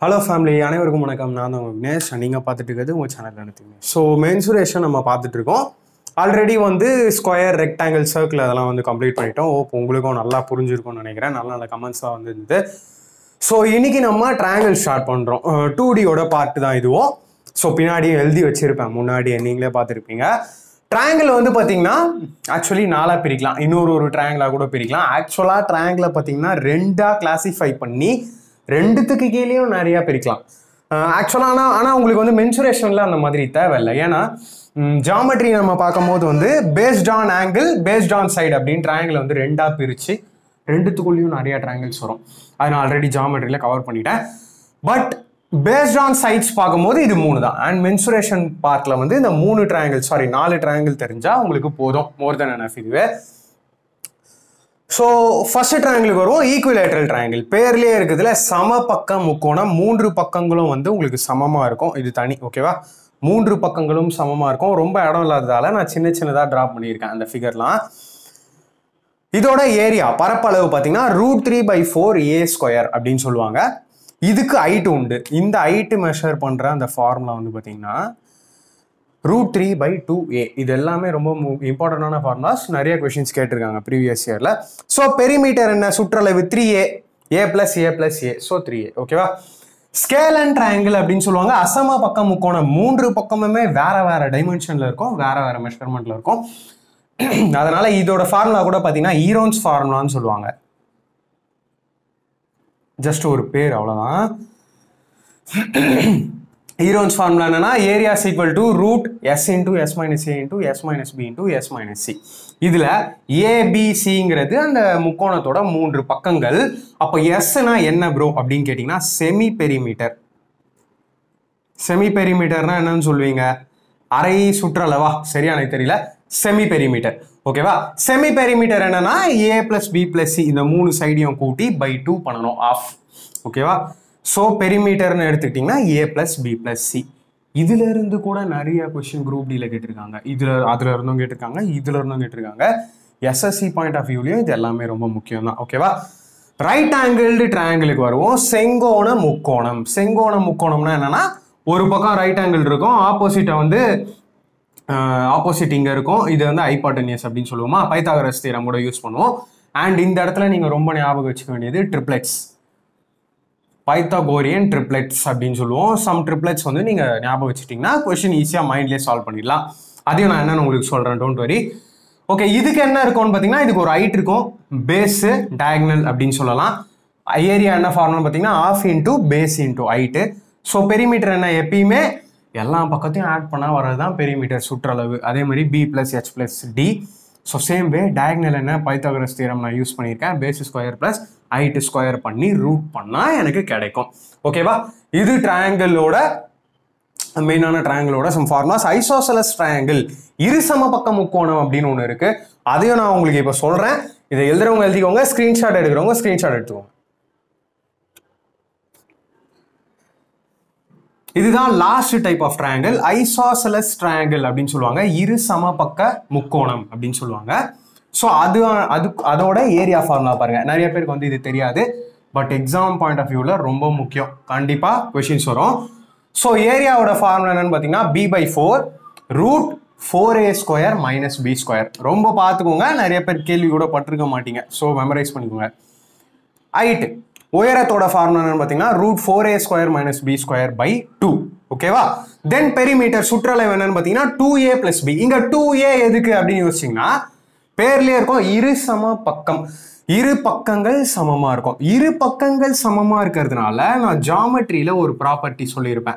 Hello family, அனைவருக்கும் வணக்கம். நான் தான் விக்னேஷ். நீங்கள் பார்த்துட்டு இருக்கிறது உங்கள் சேனல் நினைத்தீங்க. ஸோ மென்சுரேஷன் நம்ம பார்த்துட்டு இருக்கோம். ஆல்ரெடி வந்து ஸ்கொயர், ரெக்டாங்கிள், சர்க்கிள் அதெல்லாம் வந்து கம்ப்ளீட் பண்ணிட்டோம். உங்களுக்கும் நல்லா புரிஞ்சிருக்கும்னு நினைக்கிறேன். நல்ல நல்ல கமெண்ட்ஸ்லாம் வந்து இருந்தது. ஸோ இன்னைக்கு நம்ம ட்ரையாங்கிள் ஸ்டார்ட் பண்ணுறோம். 2Dயோட பார்ட்டு தான் இதுவும். ஸோ பின்னாடியும் எழுதி வச்சிருப்பேன், முன்னாடி நீங்களே பார்த்துருப்பீங்க. ட்ரையாங்கிள் வந்து பார்த்தீங்கன்னா ஆக்சுவலி 4 பிரிக்கலாம், இன்னொரு ட்ரையாங்கிளாக கூட பிரிக்கலாம். ஆக்சுவலாக ட்ரையாங்கிளை பார்த்தீங்கன்னா 2ஆக கிளாஸிஃபை பண்ணி 2த்துக்கு கீழேயும் நிறையா பிரிக்கலாம். ஆக்சுவலாக ஆனால் உங்களுக்கு வந்து மென்சுரேஷனில் அந்த மாதிரி தேவையில்லை. ஏன்னா ஜாமெட்ரி நம்ம பார்க்கும்போது வந்து based on angle, based on side அப்படின்னு ட்ரையாங்கிள் வந்து 2ஆக பிரித்து 2த்துக்குள்ளேயும் நிறையா ட்ரையாங்கிள்ஸ் வரும். அதை நான் ஆல்ரெடி ஜாமெட்ரியில் கவர் பண்ணிட்டேன். பட் பேஸ்ட் ஆன் சைட்ஸ் பார்க்கும்போது இது 3 தான். அண்ட் மென்சுரேஷன் பார்ட்டில் வந்து இந்த 4 ட்ரையாங்கிள் தெரிஞ்சால் உங்களுக்கு போதும், மோர் தென் எனஃப். இதுவே ஸோ ஃபர்ஸ்ட் ட்ரையாங்கிளுக்கு வருவோம். ஈக்குவிலேட்ரல் ட்ரையாங்கிள் பேர்லேயே இருக்குதுல, சம பக்கம் முக்கோணம். 3 பக்கங்களும் வந்து உங்களுக்கு சமமாக இருக்கும். இது தனி, ஓகேவா? 3 பக்கங்களும் சமமாக இருக்கும். ரொம்ப இடம் இல்லாததால நான் சின்னதாக ட்ரா பண்ணியிருக்கேன் அந்த ஃபிகர்லாம். இதோட ஏரியா பரப்பளவு பார்த்தீங்கன்னா √3/4a² அப்படின்னு சொல்லுவாங்க. இதுக்கு ஹைட் உண்டு. இந்த ஹைட்டு மெஷர் பண்ணுற அந்த ஃபார்முலா வந்து பார்த்தீங்கன்னா √3/2a. இது எல்லாமே ரொம்ப இம்பார்ட்டண்டான ஃபார்முலாஸ். நிறைய கொஷின்ஸ் கேட்டிருக்காங்க ப்ரீவியஸ் இயரில். ஸோ பெரிமீட்டர் என்ன? சுற்றளவு 3a, a+a+a, ஸோ 3a, ஓகேவா? ஸ்கேல் அண்ட் ட்ரையாங்கிள் அப்படின்னு சொல்லுவாங்க. அசம பக்கம் முக்கோணம் 3 பக்கமுமே வேற டைமென்ஷனில் இருக்கும், வேற மெஷர்மெண்ட்டில் இருக்கும். அதனால இதோட ஃபார்முலா கூட பார்த்தீங்கன்னா ஈரோன்ஸ் ஃபார்முலான்னு சொல்லுவாங்க. ஜஸ்ட் ஒரு பேர், அவ்வளோதான். ஈரோன்ஸ் ஃபார்முலா என்னன்னா area equal to √s × s - a × s - b × s - c. இதுல ஏபிசிங்கிறது அந்த முக்கோணத்தோட 3 பக்கங்கள். அப்போ எஸ்னா என்ன ப்ரோ அப்படின்னு கேட்டீங்கன்னா செமி பெரிமீட்டர். செமி பெரிமீட்டர்னா என்னன்னு சொல்லுவீங்க? அரை சுற்றளவா? சரியா, எனக்கு தெரியல. செமி பெரிமீட்டர், ஓகேவா? செமி பெரிமீட்டர் என்னன்னா a+b+c இந்த 3 சைடையும் கூட்டி /2 பண்ணணும், ஆஃப், ஓகேவா? ஸோ பெரிமீட்டர்னு எடுத்துக்கிட்டிங்கன்னா a+b+c. இதுல இருந்து கூட நிறைய கொஸ்டின் குரூப் டியில் கேட்டிருக்காங்க. அதுல இருந்தும் கேட்டிருக்காங்க, இதுல இருந்தும் கேட்டிருக்காங்க. எஸ்எஸ்சி பாயிண்ட் ஆஃப் வியூலையும் இது எல்லாமே ரொம்ப முக்கியம் தான், ஓகேவா? ரைட் ஆங்கிள்டு ட்ரையாங்கிளுக்கு வருவோம். செங்கோண முக்கோணம்னா என்னன்னா ஒரு பக்கம் ரைட் ஆங்கிள் இருக்கும், ஆப்போசிட் இங்கே இருக்கும். இது வந்து ஹைபாட்டனியஸ் அப்படின்னு சொல்லுவோமா? பைத்தாகரஸ் தியரம் கூட யூஸ் பண்ணுவோம். அண்ட் இந்த இடத்துல நீங்கள் ரொம்ப ஞாபகம் வச்சுக்க வேண்டியது ட்ரிப்ளெட்ஸ், பைத்தாகோரியன் ட்ரிப்ளெட்ஸ் அப்படின்னு சொல்லுவோம். சம் ட்ரிப்ளெட்ஸ் வந்து நீங்கள் ஞாபகம் வச்சுட்டிங்கன்னா கொஸ்டின் ஈஸியாக மைண்ட்லேயே சால்வ் பண்ணிடலாம். அதையும் நான் என்னென்னு உங்களுக்கு சொல்கிறேன், டோன்ட் வரி. ஓகே, இதுக்கு என்ன இருக்கும்னு பார்த்தீங்கன்னா இதுக்கு ஒரு ஹைட் இருக்கும், பேஸு டயக்னல் அப்படின்னு சொல்லலாம். ஏரியா என்ன ஃபார்முலான்னு பார்த்தீங்கன்னா ½ × பேஸ் × ஹைட்டு. ஸோ பெரிமீட்டர் என்ன? எப்பயுமே எல்லா பக்கத்தையும் ஆட் பண்ணால் வர்றது தான் பெரிமீட்டர், சுற்றளவு. அதே மாதிரி b+h+d. So same way diagonal என்ன? பைத்தாகரஸ் தியரம் நான் யூஸ் பண்ணியிருக்கேன். Base square plus height square பண்ணி ரூட் பண்ணால் எனக்கு கிடைக்கும், ஓகேவா? இது ட்ரையாங்கிளோட மெயினான ட்ரையாங்கிளோட சம் ஃபார்முலாஸ். ஐசோசெலஸ் ட்ரையாங்கிள், இரு சம பக்க முக்கோணம் அப்படின்னு ஒன்று இருக்கு. அதையும் நான் உங்களுக்கு இப்போ சொல்றேன். இதை எழுதுறவங்க எழுதிக்கோங்க, ஸ்கிரீன்ஷாட் எடுக்கிறவங்க ஸ்கிரீன்ஷாட் எடுத்துக்கோங்க. இதுதான் last type of triangle, isosceles triangle அப்படின்னு சொல்லுவாங்க. இரு சம பக்க முக்கோணம் அப்படின்னு சொல்லுவாங்க. ஸோ அதோட ஏரியா ஃபார்முலா பாருங்க. நிறைய பேருக்கு வந்து இது தெரியாது, பட் எக்ஸாம் பாயிண்ட் ஆஃப் வியூவில் ரொம்ப முக்கியம். கண்டிப்பாக கொஷின்ஸ் வரும். ஸோ ஏரியாவோட ஃபார்முலா என்னன்னு பார்த்தீங்கன்னா b/4 √4a² - b². ரொம்ப பார்த்துக்கோங்க, நிறைய பேர் கேள்வி கூட பட்டிருக்க மாட்டீங்க. ஸோ மெமரைஸ் பண்ணிக்கோங்க. ஹைட், உயரத்தோட ஃபார்முலா என்னன்னு பார்த்தீங்கன்னா √4a² - b²/2, ஓகேவா? தென் பெரிமீட்டர், சுற்றளவு என்னன்னு பார்த்தீங்கன்னா 2a + b. இங்க 2a எதுக்கு அப்படின்னு யோசிச்சிங்கன்னா பேர்லயே இருக்கும் இரு சம பக்கம், இரு பக்கங்கள் சமமா இருக்கும். இரு பக்கங்கள் சமமா இருக்கிறதுனால நான் ஜாமெட்ரியில ஒரு ப்ராப்பர்ட்டி சொல்லியிருப்பேன்.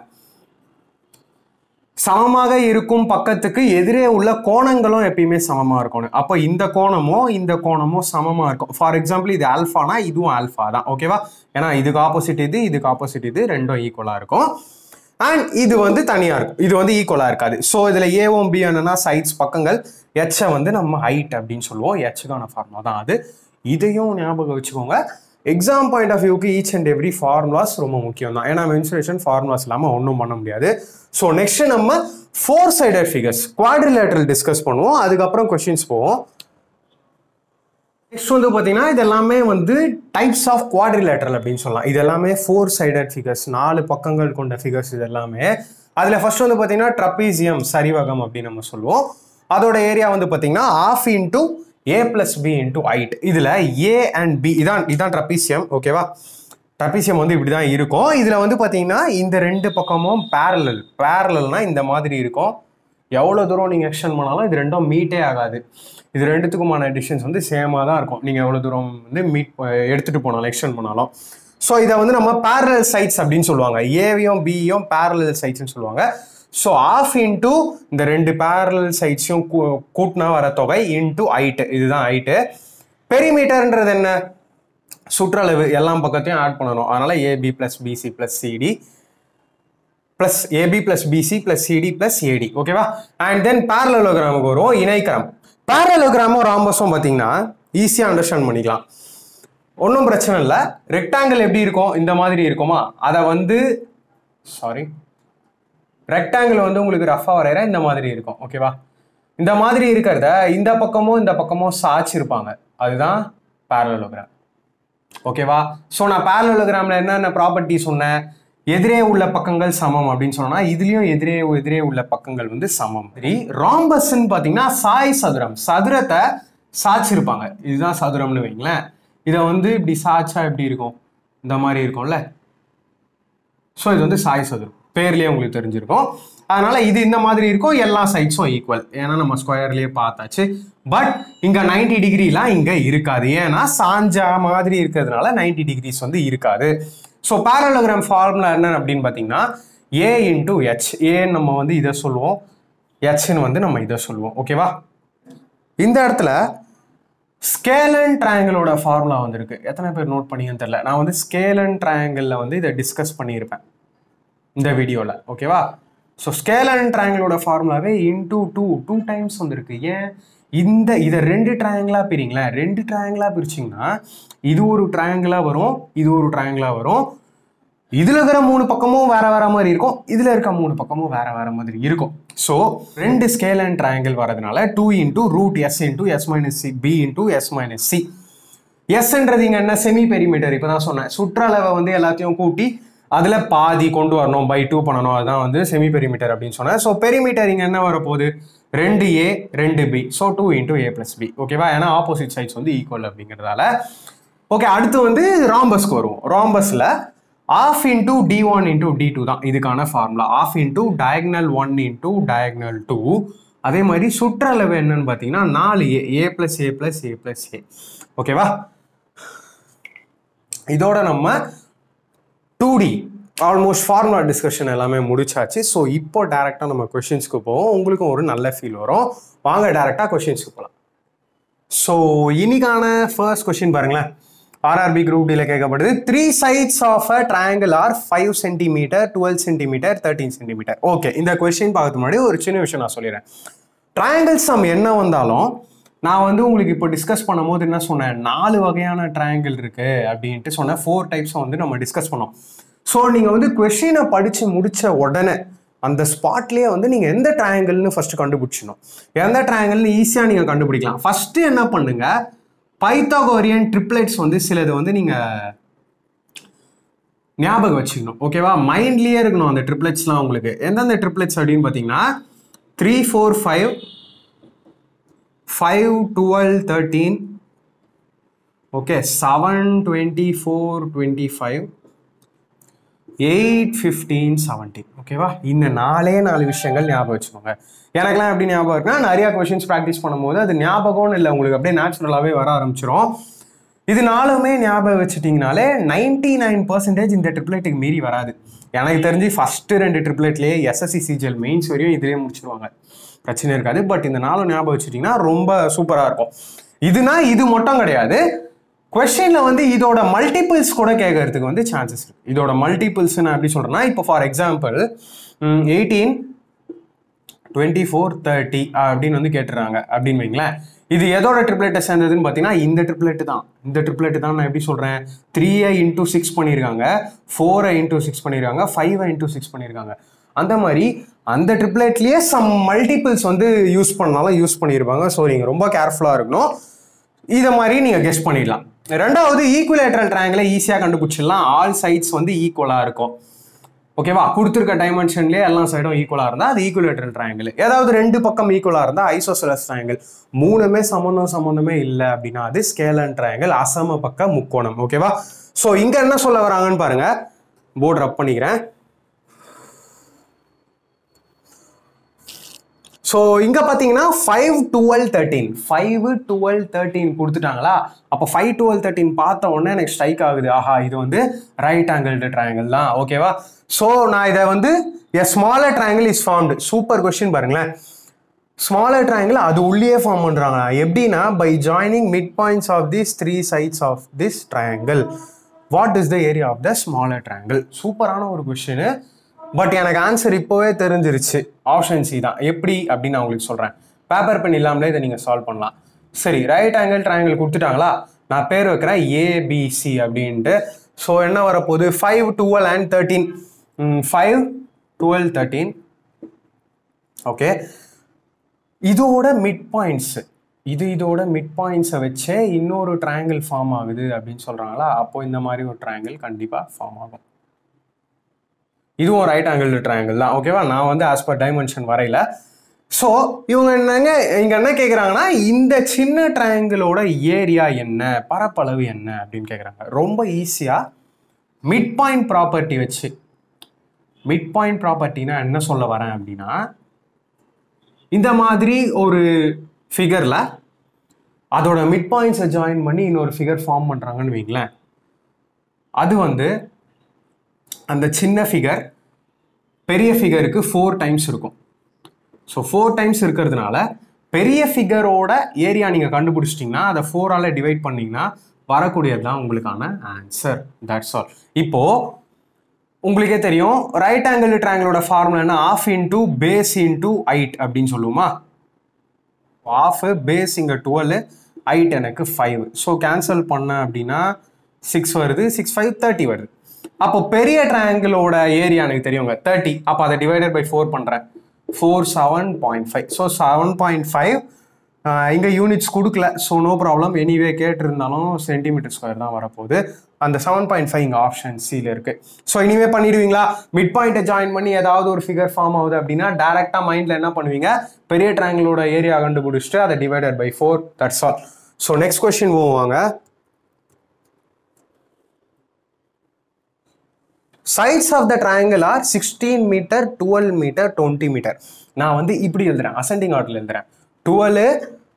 சமமாக இருக்கும் பக்கத்துக்கு எதிரே உள்ள கோணங்களும் எப்பயுமே சமமா இருக்கணும். அப்போ இந்த கோணமோ சமமா இருக்கும். ஃபார் எக்ஸாம்பிள் இது ஆல்ஃபானா இதுவும் ஆல்ஃபா தான், ஓகேவா? ஏன்னா இதுக்கு ஆப்போசிட் இது ரெண்டும் ஈக்குவலா இருக்கும். அண்ட் இது வந்து தனியா இருக்கும், இது வந்து ஈக்குவலா இருக்காது. ஸோ இதுல ஏவும் பி என்னன்னா சைட்ஸ் பக்கங்கள், எச்சை வந்து நம்ம ஹைட் அப்படின்னு சொல்லுவோம். எச்சுக்கான ஃபார்முலா தான் அது. இதையும் ஞாபகம் வச்சுக்கோங்க. எக்ஸாம் பாயிண்ட் ஆஃப் வியூக்கு ஈச் அண்ட் எவ்ரி ஃபார்முலாஸ் ரொம்ப முக்கியம் தான். ஏன்னா மென்சுரேஷன் ஃபார்முலாஸ் இல்லாமல் ஒன்றும் பண்ண முடியாது. ஸோ நெக்ஸ்ட் நம்ம 4 சைடட் ஃபிகர்ஸ், குவாட்ரிலேட்டரல் டிஸ்கஸ் பண்ணுவோம். அதுக்கப்புறம் கொஸ்டின்ஸ் போவோம். நெக்ஸ்ட் வந்து பார்த்தீங்கன்னா இது எல்லாமே வந்து டைப்ஸ் ஆஃப் குவாட்ரிலேட்டரல் அப்படின்னு சொல்லலாம். இது எல்லாமே 4 சைடட் ஃபிகர்ஸ், 4 பக்கங்கள் கொண்ட ஃபிகர்ஸ் இது எல்லாமே. அதில் ஃபர்ஸ்ட் வந்து பார்த்தீங்கன்னா ட்ரப்பீசியம் சரிவகம் அப்படின்னு நம்ம சொல்லுவோம். அதோட ஏரியா வந்து பார்த்தீங்கன்னா ½ into a + b into height. இதில் a and b இதான் ட்ரப்பீசியம். ஓகேவா? ட்ரப்பீசியம் வந்து இப்படி தான் இருக்கும். இதில் வந்து பார்த்தீங்கன்னா இந்த ரெண்டு பக்கமும் பேரலல்னா இந்த மாதிரி இருக்கும். எவ்வளோ தூரம் நீங்கள் எக்ஸ்டெண்ட் பண்ணாலும் இது ரெண்டும் மீட்டே ஆகாது. இது ரெண்டுத்துக்குமான டிஸ்டன்ஸ் வந்து சேமாக தான் இருக்கும். நீங்கள் எவ்வளோ தூரம் வந்து எடுத்துகிட்டு போனாலும் எக்ஸ்டெண்ட் பண்ணாலும். ஸோ இதை வந்து நம்ம பேரலல் சைட்ஸ் அப்படின்னு சொல்லுவாங்க. ஏவையும் பியும் பேரலல் சைட்ஸ்ன்னு சொல்லுவாங்க. ஸோ ½ இன்டூ இந்த ரெண்டு பேரலல் சைட்ஸையும் கூட்டினா வர தொகை இன்டூ ஹைட்டு. இதுதான் ஹைட்டு. பெரிமீட்டர்ன்றது என்ன? சுற்றளவு எல்லா பக்கத்தையும் ஆட் பண்ணணும். அதனால AB + BC + CD plus AB + BC + CD + AD. ஓகேவா? அண்ட் தென் பேரலோகிராமுக்கு வரும் இணைக்கரம். பேரலோகிராமும் ராம்பஸும் பார்த்தீங்கன்னா ஈஸியாக அண்டர்ஸ்டாண்ட் பண்ணிக்கலாம். ஒன்றும் பிரச்சனை இல்லை. ரெக்டாங்கிள் எப்படி இருக்கும்? இந்த மாதிரி இருக்குமா? அதை வந்து ரெக்டாங்கிள் வந்து உங்களுக்கு ரஃபாக வரைகிற இந்த மாதிரி இருக்கும். ஓகேவா? இந்த மாதிரி இருக்கிறத இந்த பக்கமும் சாய்ச்சிருப்பாங்க. அதுதான் பேரலோகிராம். ஓகேவா? ஸோ நான் பேரலோகிராமில் என்னென்ன ப்ராப்பர்ட்டி சொன்னேன்? எதிரே உள்ள பக்கங்கள் சமம் அப்படின்னு சொன்னா இதுலயும் எதிரே உள்ள பக்கங்கள் வந்து சமம். சரி, ராம்பஸ்ன்னு பார்த்தீங்கன்னா சதுரத்தை சாய்ச்சிருப்பாங்க. இதுதான் சதுரம்னு வைங்களேன். இதை வந்து இப்படி சாய்ச்சா எப்படி இருக்கும்? இந்த மாதிரி இருக்கும்ல. ஸோ இது வந்து சாய் சதுரம், பேர்லேயே உங்களுக்கு தெரிஞ்சிருக்கும். அதனால இது இந்த மாதிரி இருக்கும். எல்லா சைட்ஸும் ஈக்குவல். ஏன்னா நம்ம ஸ்கொயர்லேயே பார்த்தாச்சு. பட் இங்கே 90 டிகிரிலாம் இங்கே இருக்காது. ஏன்னா சாஞ்சா மாதிரி இருக்கிறதுனால 90 டிகிரிஸ் வந்து இருக்காது. ஸோ பேரலோகிராம் ஃபார்முலா என்ன அப்படின்னு பார்த்தீங்கன்னா A × H. ஏன்னு நம்ம வந்து இதை சொல்லுவோம், Hன்னு வந்து நம்ம இதை சொல்லுவோம். ஓகேவா? இந்த இடத்துல ஸ்கேல் அண்ட் ட்ரையாங்கிளோட ஃபார்முலா வந்துருக்கு. எத்தனை பேர் நோட் பண்ணிங்கன்னு தெரியல. நான் வந்து ஸ்கேல் அண்ட் ட்ரையாங்கிளில் வந்து இதை டிஸ்கஸ் பண்ணியிருப்பேன் இந்த வீடியோவில். ஓகேவா? ஸோ ஸ்கேல் அண்ட் ட்ரையாங்கிளோட ஃபார்முலாவே இன்டூ 2 டைம்ஸ் வந்துருக்கு. ஏன் இதை 2 ட்ரையாங்கிளாக பிரிங்களேன். 2 ட்ரையாங்கிளாக பிரிச்சிங்கன்னா இது ஒரு ட்ரையாங்கிளாக வரும், இது ஒரு ட்ரையாங்கிளாக வரும். இதில் இருக்கிற 3 பக்கமும் வேற மாதிரி இருக்கும், இதில் இருக்க 3 பக்கமும் வேற மாதிரி இருக்கும். ஸோ 2 ஸ்கேல் அண்ட் ட்ரையாங்கிள் வரதுனால 2 × √S × S - C B × S - C. எஸ்ன்றது இங்கே என்ன? Semi perimeter. இப்போ தான் சொன்னேன், சுற்றளவை வந்து எல்லாத்தையும் கூட்டி அதில் பாதி கொண்டு வரணும், by 2 பண்ணணும். அதுதான் வந்து செமி பெரிமீட்டர் அப்படின்னு சொன்னேன். ஸோ பெரிமீட்டர் இங்கே என்ன வரப்போகுது? 2A 2B. So 2 × A + B. ஓகேவா? ஏன்னா ஆப்போசிட் சைட்ஸ் வந்து ஈக்குவல் அப்படிங்கிறதால. ஓகே, அடுத்து வந்து ராம்பஸ்க்கு வருவோம். ராம்பஸில் ½ இன்டூ D1 × D2 தான் இதுக்கான ஃபார்முலா. ½ into diagonal 1 × diagonal 2. அதே மாதிரி சுற்றளவு என்னன்னு பார்த்தீங்கன்னா 4A A + A + A + A. ஓகேவா? இதோட நம்ம 2D ஆல்மோஸ்ட் ஃபார்முலா டிஸ்கஷன் எல்லாமே முடிச்சாச்சு. ஸோ இப்போ டேரெக்டாக நம்ம கொஷின்ஸ்க்கு போவோம். உங்களுக்கும் ஒரு நல்ல ஃபீல் வரும். வாங்க டேரெக்டாக கொஷின்ஸ்க்கு போகலாம். ஸோ இன்னைக்கான ஃபர்ஸ்ட் கொஷின் பாருங்களேன். RRB குரூப் டியில் கேட்கப்படுது. 3 sides of a triangle are 5 cm, 12 cm, 13 cm. Okay, இந்த கொஸ்டின் பார்க்கறதுக்கு முன்னாடி ஒரு சின்ன விஷயம் நான் சொல்லிடுறேன். ட்ரையாங்கிள் சம் என்ன வந்தாலும் நான் வந்து உங்களுக்கு இப்போ டிஸ்கஸ் பண்ணும்போது என்ன சொன்னேன்? 4 வகையான ட்ரையாங்கிள் இருக்கு அப்படின்ட்டு சொன்னேன். 4 டைப்ஸை வந்து நம்ம டிஸ்கஸ் பண்ணோம். ஸோ நீங்கள் வந்து கொஸ்டினை படித்து முடித்த உடனே அந்த ஸ்பாட்லேயே வந்து நீங்கள் எந்த ட்ரையாங்கிள்னு ஃபர்ஸ்ட் கண்டுபிடிச்சிடணும். எந்த ட்ரையாங்கிள்னு ஈஸியாக நீங்கள் கண்டுபிடிக்கலாம். ஃபர்ஸ்ட் என்ன பண்ணுங்க, பைத்தாகோரியன் ட்ரிப்ளெட்ஸ் வந்து சிலது வந்து நீங்கள் ஞாபகம் வச்சுக்கணும். ஓகேவா? மைண்ட்லேயே இருக்கணும் அந்த ட்ரிப்ளெட்ஸ்லாம். உங்களுக்கு எந்தெந்த ட்ரிப்ளெட்ஸ் அப்படின்னு பார்த்தீங்கன்னா 3 4 5 5 12 13, ஓகே, 7 24 25, 8 15 17. ஓகேவா? இந்த 4 விஷயங்கள் ஞாபகம் வச்சுக்கோங்க. எனக்குலாம் எப்படி ஞாபகம் இருக்குன்னா, நிறையா கொஷின்ஸ் ப்ராக்டிஸ் பண்ணும்போது அது ஞாபகம்னு இல்லை, உங்களுக்கு அப்படியே நேச்சுரலாகவே வர ஆரம்பிச்சிடும். இது 4மே ஞாபகம் வச்சுட்டிங்கனாலே 99% இந்த ட்ரிப்ளெட்டுக்கு மீறி வராது. எனக்கு தெரிஞ்சு ஃபஸ்ட்டு 2 ட்ரிப்ளெட்லேயே SSC CGL மெயின்ஸ் வரையும் இதிலே முடிச்சிருவாங்க, பிரச்சனை இருக்காது. பட் இந்த 4 ஞாபகம் வச்சுட்டிங்கன்னா ரொம்ப சூப்பராக இருக்கும். இது மட்டும் கிடையாது, கொஸ்டினில் வந்து இதோட மல்டிபிள்ஸ் கூட கேட்கறதுக்கு வந்து சான்சஸ் இருக்கு. இதோட மல்டிபிள்ஸ் நான் எப்படி சொல்கிறேன்னா, இப்போ ஃபார் எக்ஸாம்பிள் 18 24 30 அப்படின்னு வந்து கேட்டுறாங்க அப்படின்னு வைங்களேன். இது எதோட ட்ரிப்ளெட்டை சேர்ந்ததுன்னு பார்த்தீங்கன்னா இந்த ட்ரிப்ளெட்டு தான். இந்த ட்ரிப்ளெட்டு தான் நான் எப்படி சொல்கிறேன், 3ஐ × 6 பண்ணியிருக்காங்க, 4ஐ × 6 பண்ணியிருக்காங்க, 5ஐ × 6 பண்ணியிருக்காங்க. அந்த மாதிரி அந்த ட்ரிப்ளெட்லேயே சம் மல்டிபிள்ஸ் வந்து யூஸ் பண்ணாலும் யூஸ் பண்ணியிருப்பாங்க. ஸோ நீங்கள் ரொம்ப கேர்ஃபுல்லாக இருக்கணும். இதை மாதிரி நீங்கள் கெஸ் பண்ணிடலாம். ரெண்டாவது ஈக்குவலேட்ரல் ட்ரையாங்கிளை ஈஸியாக கண்டுபிடிச்சிடலாம். ஆல் சைட்ஸ் வந்து ஈக்குவலாக இருக்கும். ஓகேவா? கொடுத்துருக்க டைமென்ஷன்லேயே எல்லா சைடும் ஈக்குவலாக இருந்தால் அது ஈக்குவலேட்ரல் ட்ரையாங்கிள். ஏதாவது ரெண்டு பக்கம் ஈக்குவலாக இருந்தால் ஐசோசெலஸ் ட்ரையாங்கிள். மூணுமே சம்மந்தமே இல்லை அப்படின்னா அது ஸ்கேலன் ட்ரையாங்கிள், அசம பக்க முக்கோணம். ஓகேவா? ஸோ இங்கே என்ன சொல்ல வராங்கன்னு பாருங்க. போர்டு ரப் பண்ணிக்கிறேன். ஸோ இங்கே பார்த்தீங்கன்னா 5, 12, 13 5, 12, 13 கொடுத்துட்டாங்களா? அப்போ 5, 12, 13 பார்த்த உடனே எனக்கு ஸ்ட்ரைக் ஆகுது, ஆஹா இது வந்து ரைட் ஆங்கிள்டு ட்ரையாங்கிள் தான். ஓகேவா? ஸோ நான் இதை வந்து a smaller triangle is formed. Super question பாருங்களேன். ஸ்மாலர் ட்ரையாங்கிள் அது உள்ளே ஃபார்ம் பண்ணுறாங்க. எப்படின்னா by joining mid points of this 3 sides of this triangle. What is the area of the smaller triangle? சூப்பரான ஒரு கொஸ்டின். பட் எனக்கு ஆன்சர் இப்போவே தெரிஞ்சிருச்சு. ஆப்ஷன் சி தான். எப்படி அப்படின்னு நான் உங்களுக்கு சொல்கிறேன். பேப்பர் பென் இல்லாமலே இதை நீங்கள் சால்வ் பண்ணலாம். சரி, ரைட் ஆங்கிள் ட்ரையாங்கிள் கொடுத்துட்டாங்களா? நான் பேர் வைக்கிறேன் ஏபிசி அப்படின்ட்டு. ஸோ என்ன வரப்போகுது? 5, 12 and 13. 5, 12, 13. ஓகே, இதோட மிட் பாயிண்ட்ஸ், இதோட மிட் பாயிண்ட்ஸை வச்சே இன்னொரு ட்ரையாங்கிள் ஃபார்ம் ஆகுது அப்படின்னு சொல்கிறாங்களா? அப்போ இந்த மாதிரி ஒரு ட்ரையாங்கிள் கண்டிப்பாக ஃபார்ம் ஆகும். இதுவும் ரைட் ஆங்கிள் ட்ரையாங்கிள் தான். ஓகேவா? நான் வந்து ஆஸ் பர் டைமென்ஷன் வரையில. ஸோ இவங்க இங்கே என்ன கேட்குறாங்கன்னா இந்த சின்ன ட்ரையாங்கிளோட ஏரியா என்ன, பரப்பளவு என்ன அப்படின்னு கேட்குறாங்க. ரொம்ப ஈஸியாக மிட் பாயிண்ட் ப்ராப்பர்ட்டி வச்சு. மிட் பாயிண்ட் ப்ராப்பர்ட்டினா என்ன சொல்ல வரேன் அப்படின்னா, இந்த மாதிரி ஒரு ஃபிகரில் அதோட மிட் பாயிண்ட்ஸை ஜாயின் பண்ணி இன்னொரு ஃபிகர் ஃபார்ம் பண்ணுறாங்கன்னு வைங்களேன். அது வந்து அந்த சின்ன ஃபிகர் பெரிய ஃபிகருக்கு 4 times இருக்கும். ஸோ 4 times இருக்கிறதுனால பெரிய ஃபிகரோட ஏரியா நீங்கள் கண்டுபிடிச்சிட்டிங்கன்னா அதை 4ஆல் டிவைட் பண்ணிங்கன்னா வரக்கூடியது தான் உங்களுக்கான ஆன்சர். That's all. இப்போது உங்களுக்கே தெரியும் ரைட் ஆங்கிள் ட்ரையாங்கிளோட ஃபார்முலா என்ன? Half into base into height அப்படின்னு சொல்லுவோமா? ஆஃப் பேஸ் இங்கே 12, ஹைட் எனக்கு 5. ஸோ கேன்சல் பண்ண அப்படின்னா 6 வருது, 6, 5, 30 வருது. அப்போ பெரிய ட்ரையாங்கிளோட ஏரியா எனக்கு தெரியுங்க 30. அப்போ அதை டிவைடட் பை 4 பண்ணுறேன். 4, 7.5. ஸோ 7.5. இங்கே யூனிட்ஸ் கொடுக்கல. So no problem. எனிவே கேட்டிருந்தாலும் சென்டிமீட்டர் ஸ்கொயர் தான் வரப்போகுது. அந்த 7.5 இங்கே ஆப்ஷன் சியில் இருக்குது. ஸோ இனிமே பண்ணிடுவீங்களா? மிட் பாயிண்ட்டை ஜாயின் பண்ணி ஏதாவது ஒரு ஃபிகர் ஃபார்ம் ஆகுது அப்படின்னா டேரெக்டாக மைண்டில் என்ன பண்ணுவீங்க? பெரிய ட்ரையாங்கிளோட ஏரியா கண்டுபிடிச்சிட்டு அதை divided by 4. That's all. So next question போவாங்க. Sides of the triangle are 16 meter, 12 meter, 20 meter. நான் வந்து இப்படி எழுதுறேன், அசெண்டிங் ஆர்டர்ல எழுதுறேன். 12,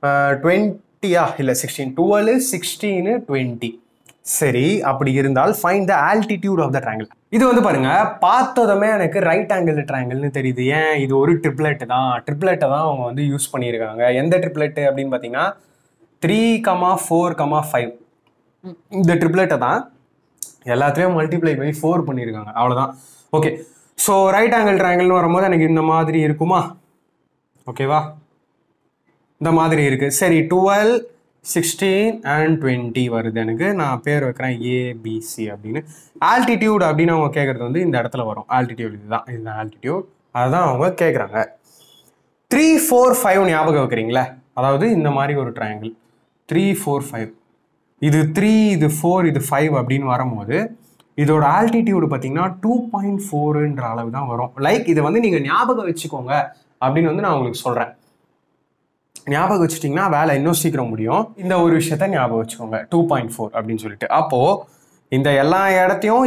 20 இல்லை 16. 12, 16, 20. சரி, அப்படி இருந்தால் find the altitude of the triangle. இது வந்து பாருங்க, பார்த்ததுமே எனக்கு ரைட் ஆங்கிள் ட்ரையாங்கிள்னு தெரியுது. ஏன்? இது ஒரு ட்ரிப்ளெட் தான். ட்ரிப்ளெட்டை தான் அவங்க வந்து யூஸ் பண்ணியிருக்காங்க. எந்த ட்ரிப்ளெட் அப்படின்னு பார்த்தீங்கன்னா 3, 4, 5. இந்த ட்ரிப்ளெட்டை தான் எல்லாத்துலேயும் மல்டிப்ளை பை 4 பண்ணியிருக்காங்க. அவ்வளோதான். ஓகே, ஸோ ரைட் ஆங்கிள் ட்ரையாங்கிள்னு வரும்போது எனக்கு இந்த மாதிரி இருக்குமா? ஓகேவா? இந்த மாதிரி இருக்குது. சரி, 12, 16 and 20 வருது எனக்கு. நான் பேர் வைக்கிறேன் ஏபிசி அப்படின்னு. ஆல்டிடியூட் அப்படின்னு அவங்க கேட்குறது வந்து இந்த இடத்துல வரும். ஆல்டிடியூட் இதுதான் ஆல்டிடியூட். அதுதான் அவங்க கேட்குறாங்க. 3, 4, 5 ஞாபகம் வைக்கிறீங்களே, அதாவது இந்த மாதிரி ஒரு ட்ரையாங்கிள் 3, 4, 5. இது 3, இது 4, இது 5 அப்படின்னு வரும்போது இதோட ஆல்டிடியூடு பார்த்தீங்கன்னா 2.4ன்ற அளவு தான் வரும். லைக் இதை வந்து நீங்கள் ஞாபகம் வச்சுக்கோங்க அப்படின்னு வந்து நான் உங்களுக்கு சொல்கிறேன். ஞாபகம் வச்சுட்டிங்கன்னா வேலை இன்னும் சீக்கிரம் முடியும். இந்த ஒரு விஷயத்த ஞாபகம் வச்சுக்கோங்க, 2.4 அப்படின்னு சொல்லிட்டு. அப்போது இந்த எல்லா இடத்தையும்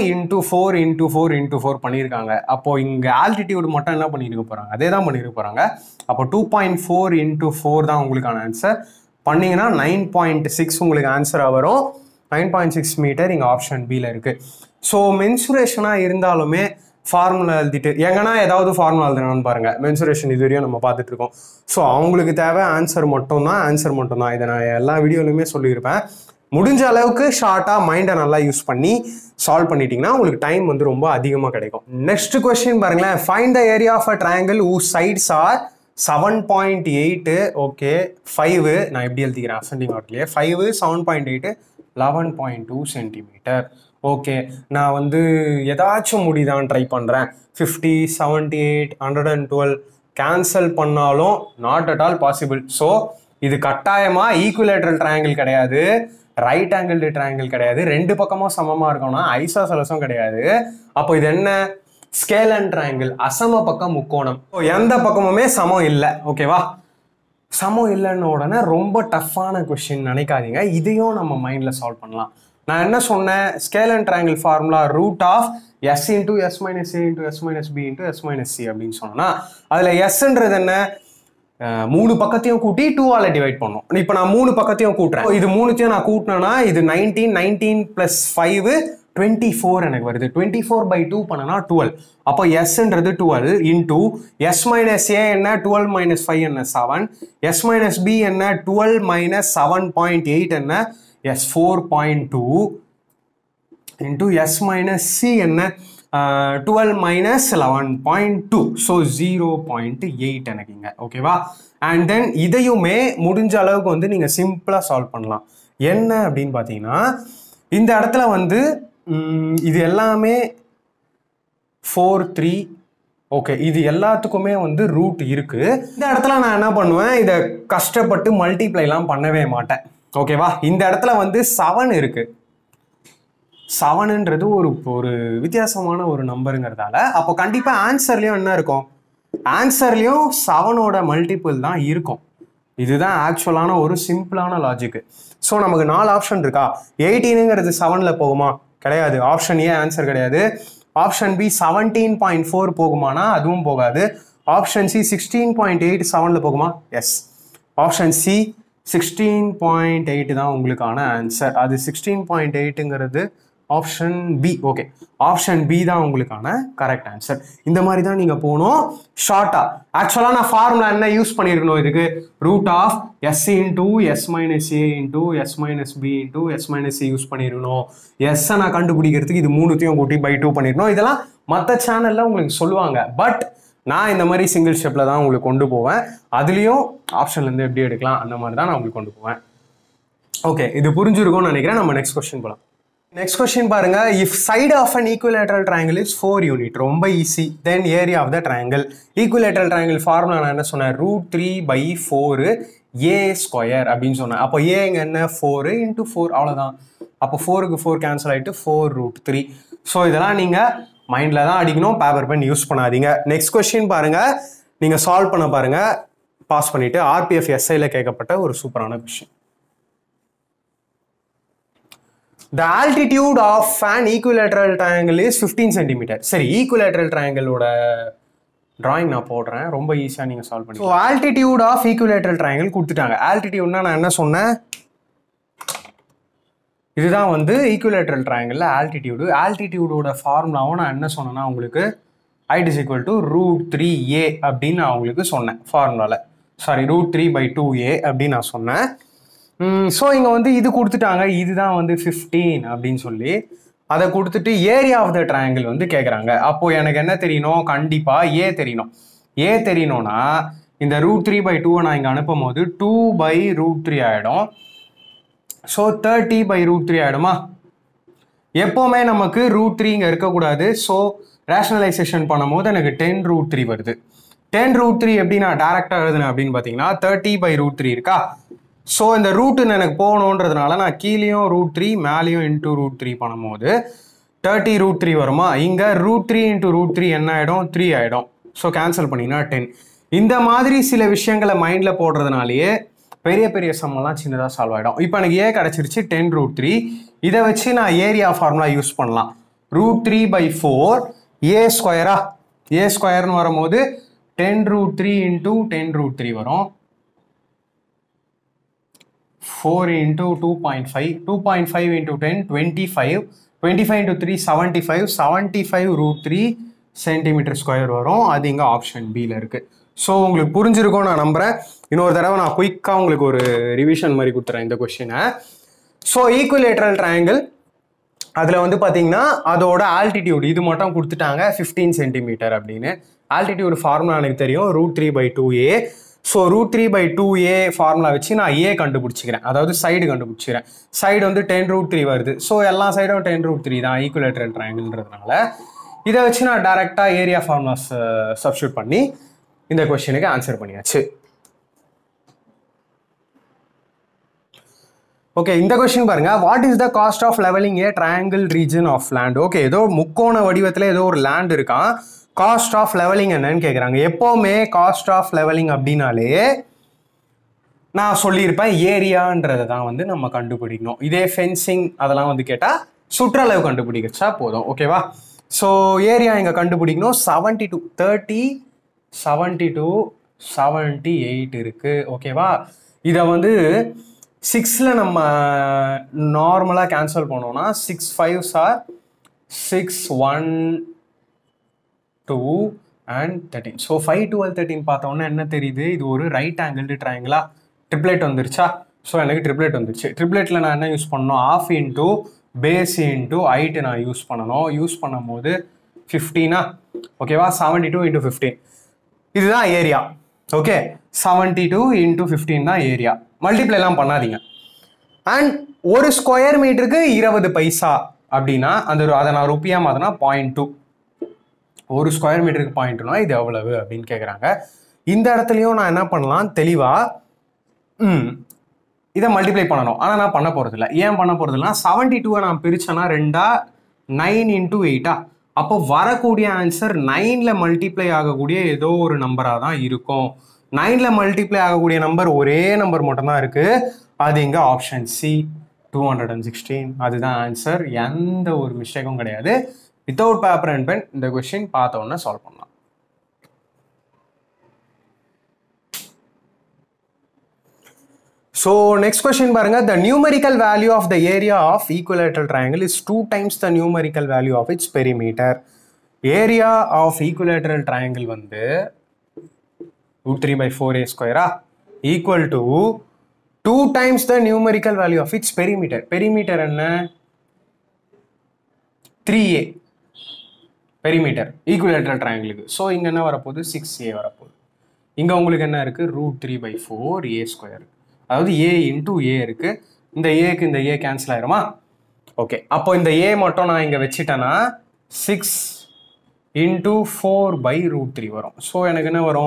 ×4 பண்ணியிருக்காங்க. அப்போது இங்கே ஆல்டிடியூடு மட்டும் என்ன பண்ணியிருக்க போகிறாங்க? அதே தான் பண்ணியிருக்க போகிறாங்க. அப்போ 2.4 × 4 தான் உங்களுக்கான ஆன்சர். பண்ணிங்கன்னா 9.6 உங்களுக்கு ஆன்சராக வரும். 9.6 மீட்டர் இங்கே ஆப்ஷன் பியில் இருக்குது. ஸோ மென்சுரேஷனாக இருந்தாலுமே ஃபார்முலா எழுதிட்டு எங்கன்னா ஏதாவது ஃபார்முலா எழுதுனான்னு பாருங்கள். மென்சுரேஷன் இது வரையும் நம்ம பார்த்துட்டு இருக்கோம். ஸோ அவங்களுக்கு தேவை ஆன்சர் மட்டும்தான். இதை நான் எல்லா வீடியோலையுமே சொல்லியிருப்பேன். முடிஞ்ச அளவுக்கு ஷார்ட்டாக மைண்டை நல்லா யூஸ் பண்ணி சால்வ் பண்ணிட்டீங்கன்னா உங்களுக்கு டைம் வந்து ரொம்ப அதிகமாக கிடைக்கும். நெக்ஸ்ட் கொஸ்டின் பாருங்களேன். Find the area of a triangle whose sides are 7.8. Okay, 5 நான் எப்படி எழுதிக்கிறேன் அசெண்டிங் ஆர்டர்லயே. 5, 7.8, 11.2 சென்டிமீட்டர். ஓகே, நான் வந்து ஏதாச்சும் முடிதான் ட்ரை பண்ணுறேன். 50, 78, 112 கேன்சல் பண்ணாலும் not at all possible. So இது கட்டாயமா ஈக்குவலேட்ரல் ட்ரையாங்கிள் கிடையாது, ரைட் ஆங்கிள் ட்ரையாங்கிள் கிடையாது, ரெண்டு பக்கமும் சமமா இருக்கும்னா ஐசோசெலஸும் கிடையாது. அப்போ இது என்ன? ஸ்கேலன் ட்ரையாங்கிள், அசம பக்கம் முக்கோணம். எந்த பக்கமுமே சமம் இல்லை. ஓகேவா? சமம் இல்லைன்னு உடனே ரொம்ப டஃப்பான கொஸ்டின் நினைக்காதீங்க, இதையும் நம்ம மைண்டில் சால்வ் பண்ணலாம். நான் என்ன சொன்னேன்? Scalene triangle formula root of S into S minus A into S minus B into S minus C அப்படின்னு சொன்னா அதில் எஸ்ன்றது என்ன? மூணு பக்கத்தையும் கூட்டி 2ஆல் டிவைட் பண்ணோம். இப்போ நான் மூணு பக்கத்தையும் கூட்டுறேன். இது மூணுத்தையும் நான் கூட்டினேன்னா இது 19 + 5 24 எனக்கு வருது. 24/2 பண்ணனா 12. அப்போ எஸ்ன்றது 12 இன்டூ எஸ் மைனஸ் ஏ என்ன? 12 - 5 என்ன? 7. எஸ் மைனஸ் பி என்ன? 12 - 7.8 என்ன? S 4.2 into S minus C என்ன? 12 - 11.2. ஸோ 0.8 எனக்கு இங்கே. ஓகேவா? அண்ட் தென் இதையுமே முடிஞ்ச அளவுக்கு வந்து நீங்கள் சிம்பிளாக சால்வ் பண்ணலாம். என்ன அப்படின்னு பார்த்தீங்கன்னா இந்த இடத்துல வந்து இது எல்லாமே 4 3. ஓகே, இது எல்லாத்துக்குமே வந்து ரூட் இருக்கு. இந்த இடத்துல நான் என்ன பண்ணுவேன்? இதை கஷ்டப்பட்டு மல்டிப்ளைலாம் பண்ணவே மாட்டேன். ஓகேவா? இந்த இடத்துல வந்து 7 இருக்கு. 7ன்றது ஒரு வித்தியாசமான ஒரு நம்பருங்கிறதால அப்போ கண்டிப்பாக ஆன்சர்லையும் என்ன இருக்கும்? ஆன்சர்லையும் 7ஓட மல்டிபிள் தான் இருக்கும். இதுதான் ஆக்சுவலான ஒரு சிம்பிளான லாஜிக்கு. ஸோ நமக்கு 4 ஆப்ஷன் இருக்கா? 18ங்கிறது 7ல் போகுமா? கிடையாது. ஆப்ஷன் ஏ ஆன்சர் கிடையாது. ஆப்ஷன் பி 17.4 போகுமானா அதுவும் போகாது. ஆப்ஷன் சி 16.8 7ல் போகுமா? எஸ். ஆப்ஷன் சி 16.8 தான் உங்களுக்கான ஆன்சர். அது 16.8ங்கிறது option B. Okay, option B தான் உங்களுக்கான கரெக்ட் ஆன்சர். இந்த மாதிரி தான் நீங்கள் போகணும் ஷார்ட்டாக. ஆக்சுவலாக நான் ஃபார்முலா என்ன யூஸ் பண்ணியிருக்கணும் இதுக்கு? Root of S into S minus A into S minus B into S minus C use பண்ணியிருக்கணும். எஸ்ஸை நான் கண்டுபிடிக்கிறதுக்கு இது மூணுத்தையும் கூட்டி /2 பண்ணிடணும். இதெல்லாம் மற்ற சேனலில் உங்களுக்கு சொல்லுவாங்க. பட் நான் இந்த மாதிரி சிங்கிள் ஸ்டெப்பில் தான் உங்களுக்கு கொண்டு போவேன். அதுலேயும் ஆப்ஷன்லேருந்து எப்படி எடுக்கலாம் அந்த மாதிரி தான் நான் உங்களுக்கு கொண்டு போவேன். ஓகே, இது புரிஞ்சிருக்கும்னு நினைக்கிறேன். நம்ம நெக்ஸ்ட் கொஸ்டின் போகலாம். நெக்ஸ்ட் கொஸ்டின் பாருங்க. If side of an equilateral triangle is 4 unit, ரொம்ப easy. Then area of the triangle. Equilateral triangle formula நான் என்ன சொன்னேன்? √3/4 ஏ ஸ்கொயர் அப்படின்னு சொன்னேன். அப்போ ஏ இங்கே என்ன? 4 × 4, அவ்வளோதான். அப்போ 4க்கு 4 கேன்சல் ஆகிட்டு 4√3. ஸோ இதெல்லாம் நீங்கள் மைண்டில் தான் அடிக்கணும், பேப்பர் பென் யூஸ் பண்ணாதீங்க. நெக்ஸ்ட் கொஸ்டின் பாருங்க, நீங்கள் சால்வ் பண்ண பாருங்க. பாஸ் பண்ணிட்டு RPF SIல கேட்கப்பட்ட ஒரு சூப்பரான question. The altitude of an equilateral triangle is 15 cm. சரி, equilateral triangleோட drawing நான் போடுறேன், ரொம்ப ஈஸியாக நீங்கள் சால்வ் பண்ணி. So altitude of equilateral triangle கொடுத்துட்டாங்க. altitudeனா நான் என்ன சொன்னேன்? இதுதான் வந்து ஈக்குவலேட்ரல் ட்ரையாங்கிளில் ஆல்டிடியூடு. ஆல்டிடியூடோட ஃபார்முலாவும் நான் என்ன சொன்னேன்னா உங்களுக்கு height is equal to √3a அப்படின்னு நான் உங்களுக்கு சொன்னேன் ஃபார்முலாவில். சாரி, √3/2a அப்படின்னு நான் சொன்னேன். ஸோ இங்கே வந்து இது கொடுத்துட்டாங்க, இதுதான் வந்து 15 அப்படின்னு சொல்லி அதை கொடுத்துட்டு ஏரியா ஆஃப் த ட்ரையாங்கிள் வந்து கேட்குறாங்க. அப்போது எனக்கு என்ன தெரியணும்? கண்டிப்பாக ஏ தெரியணும். ஏ தெரியணும்னா இந்த √3/2 நான் இங்கே அனுப்பும் போது 2/√3 ஆகிடும். ஸோ 30/√3 ஆகிடுமா? எப்போவுமே நமக்கு √3 இங்கே இருக்கக்கூடாது. ஸோ ரேஷனலைசேஷன் பண்ணும்போது எனக்கு 10√3 வருது. 10√3 எப்படி நான் டேரெக்டாக எழுதுனேன் அப்படின்னு பார்த்தீங்கன்னா 30/√3 இருக்கா? ஸோ இந்த ரூட்டுன்னு எனக்கு போகணுன்றதுனால நான் கீழேயும் √3 மேலேயும் √3 பண்ணும்போது 30√3 வருமா? இங்கே √3 × √3 என்ன ஆகிடும்? 3 ஆகிடும். ஸோ கேன்சல் பண்ணிங்கன்னா 10. இந்த மாதிரி சில விஷயங்களை மைண்டில் போடுறதுனாலேயே பெரிய பெரிய சம்மெல்லாம் சின்னதாக சால்வ் ஆகிடும். இப்போ எனக்கு ஏ கிடச்சிருச்சு 10√3. இதை வச்சு நான் ஏரியா ஃபார்முலா யூஸ் பண்ணலாம். √3/4 ஏ ஸ்கொயரா? ஏ ஸ்கொயர்னு வரும்போது 10√3 × 10√3 வரும். 4 × 2.5, 2.5 × 10 25, 25 × 3 75, 75√3 cm² வரும். அது இங்கே ஆப்ஷன் பியில் இருக்குது. ஸோ உங்களுக்கு புரிஞ்சிருக்கும் நான் நம்புகிறேன். இன்னொரு தடவை நான் குயிக்காக உங்களுக்கு ஒரு ரிவிஷன் மாதிரி கொடுத்துறேன் இந்த கொஸ்டினை. ஸோ ஈக்குவலேட்ரல் ட்ரையாங்கிள் அதில் வந்து பார்த்தீங்கன்னா அதோட ஆல்டிடியூட் இது மட்டும் கொடுத்துட்டாங்க 15 cm அப்படின்னு. ஆல்டிடியூட் ஃபார்முலா எனக்கு தெரியும் √3/2a. ஸோ √3/2a ஃபார்முலா வச்சு நான் ஏ கண்டுபிடிச்சிக்கிறேன், அதாவது சைடு கண்டுபிடிச்சிக்கிறேன். சைடு வந்து 10√3 வருது. ஸோ எல்லா சைடும் 10√3 தான் ஈக்குவலேட்ரல் ட்ரையாங்கிள்ன்றதுனால இதை வச்சு நான் டேரெக்டாக ஏரியா ஃபார்முலாஸ் சப்ஸ்டியூட் பண்ணி இந்த கொஸ்டினுக்கு ஆன்சர் பண்ணியாச்சு. ஓகே, இந்த கொஸ்டின் பாருங்க. What is the cost of levelling a triangle region of land? Okay, ஏதோ முக்கோண வடிவத்தில் ஏதோ ஒரு லேண்ட் இருக்கான். காஸ்ட் ஆஃப் லெவலிங் என்னன்னு கேட்குறாங்க. எப்போவுமே காஸ்ட் ஆஃப் லெவலிங் அப்படின்னாலே நான் சொல்லியிருப்பேன் ஏரியான்றதை தான் வந்து நம்ம கண்டுபிடிக்கணும். இதே ஃபென்சிங் அதெல்லாம் வந்து கேட்டால் சுற்றளவு கண்டுபிடிச்சா போதும். ஓகேவா? ஸோ ஏரியா இங்கே கண்டுபிடிக்கணும். 72 30 72 78 இருக்கு. ஓகேவா? இதை வந்து 6ல் நம்ம நார்மலாக கேன்சல் பண்ணோம்னா 6 5s are 6 1 2 and 13. ஸோ 5 12 13 பார்த்தோன்னா என்ன தெரியுது? இது ஒரு ரைட் ஆங்கிள்டு ட்ரையாங்கிளா? ட்ரிப்ளெட் வந்துருச்சா? ஸோ எனக்கு ட்ரிப்ளெட் வந்துருச்சு. ட்ரிப்ளெட்டில் நான் என்ன யூஸ் பண்ணணும்? ½ இன்ட்டு பேஸ் இன்ட்டு ஹைட்டு நான் யூஸ் பண்ணணும். யூஸ் பண்ணும் போது 15. ஓகேவா? 72 இன்ட்டு 15 இதுதான் ஏரியா. ஓகே, 72 இன்ட்டு 15 தான் ஏரியா. மல்டிப்ளைலாம் பண்ணாதீங்க. அண்ட் ஒரு ஸ்கொயர் மீட்டருக்கு 20 பைசா அப்படின்னா அதை நான் ருப்பியாக மாற்றினா 0.2. ஒரு ஸ்கொயர் மீட்டருக்கு 0.2னா இது எவ்வளவு அப்படின்னு கேட்குறாங்க. இந்த இடத்துலையும் நான் என்ன பண்ணலாம் தெளிவாக இதை மல்டிப்ளை பண்ணணும். ஆனால் நான் பண்ண போகிறதில்ல. ஏன் பண்ண போகிறதில்ல? 72 நான் பிரிச்சேன்னா 2 9 இன்ட்டு 8 அப்போ வரக்கூடிய ஆன்சர் 9ல் மல்டிப்ளை ஆகக்கூடிய ஏதோ ஒரு நம்பராக தான் இருக்கும். 9ல் மல்டிப்ளை ஆகக்கூடிய நம்பர் ஒரே நம்பர் மட்டும்தான் இருக்குது. அது இங்கே ஆப்ஷன் சி 216. அதுதான் ஆன்சர். எந்த ஒரு மிஸ்டேக்கும் கிடையாது. வித்தவுட் பேப்பர் அண்ட் பென் இந்த கொஸ்டின் பார்த்த உடனே சால்வ் பண்ணலாம். So next question பாருங்க. The numerical value of the area of equilateral triangle is 2 times the numerical value of its perimeter. Area of equilateral triangle வந்து √3/4a square equal to 2 times the numerical value of its perimeter. Perimeter என்ன? 3a perimeter equilateral triangle. So இங்க என்ன வரப்போகுது? 6a வரப்போகுது. இங்க உங்களுக்கு என்ன இருக்கு? √3/4a square. அதாவது a இன்டூ ஏ இருக்கு. இந்த ஏக்கு இந்த ஏ கேன்சல் ஆயிருமா? ஓகே, அப்போ இந்த ஏ மட்டும் நான் இங்கே வச்சுட்டேன்னா 6 இன்டூ 4/√3 வரும். ஸோ எனக்கு என்ன வரும்?